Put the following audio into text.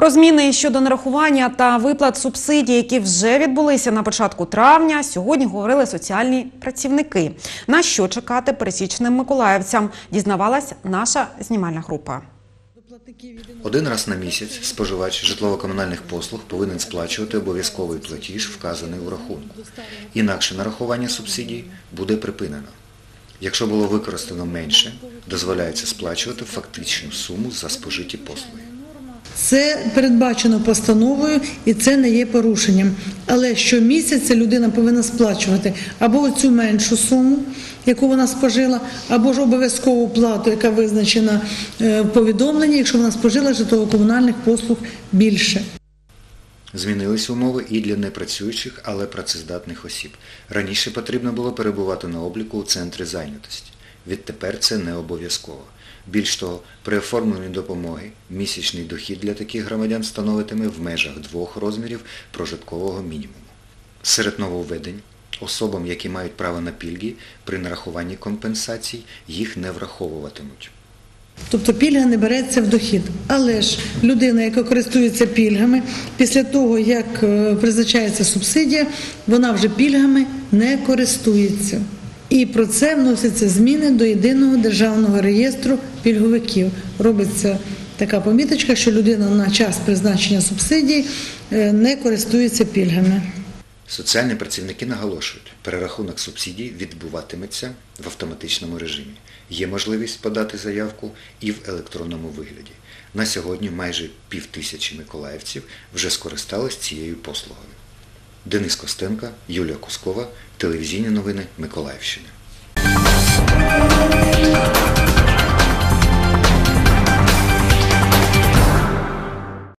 Про зміни щодо нарахування та виплат субсидій, які вже відбулися на початку травня, сьогодні говорили соціальні працівники. На що чекати пересічним миколаївцям, дізнавалась наша знімальна група. Один раз на місяць споживач житлово-комунальних послуг повинен сплачувати обов'язковий платіж, вказаний у рахунку. Інакше нарахування субсидій буде припинено. Якщо було використано менше, дозволяється сплачувати фактичну суму за спожиті послуги. Це передбачено постановою і це не є порушенням. Але щомісяця людина повинна сплачувати або цю меншу суму, яку вона спожила, або ж обов'язкову плату, яка визначена в повідомленні, якщо вона спожила житлово-комунальних послуг більше. Змінились умови і для непрацюючих, але працездатних осіб. Раніше потрібно було перебувати на обліку у центрі зайнятості. Відтепер це не обов'язково. Більш того, при оформленні допомоги місячний дохід для таких громадян становитиме в межах 2 розмірів прожиткового мінімуму. Серед нововведень особам, які мають право на пільги, при нарахуванні компенсацій їх не враховуватимуть. Тобто пільга не береться в дохід. Але ж людина, яка користується пільгами, після того, як призначається субсидія, вона вже пільгами не користується. І про це вносяться зміни до єдиного державного реєстру пільговиків. Робиться така поміточка, що людина на час призначення субсидій не користується пільгами. Соціальні працівники наголошують, перерахунок субсидій відбуватиметься в автоматичному режимі. Є можливість подати заявку і в електронному вигляді. На сьогодні майже 5000 миколаївців вже скористались цією послугою. Денис Костенко, Юлія Кускова, телевізійні новини Миколаївщини.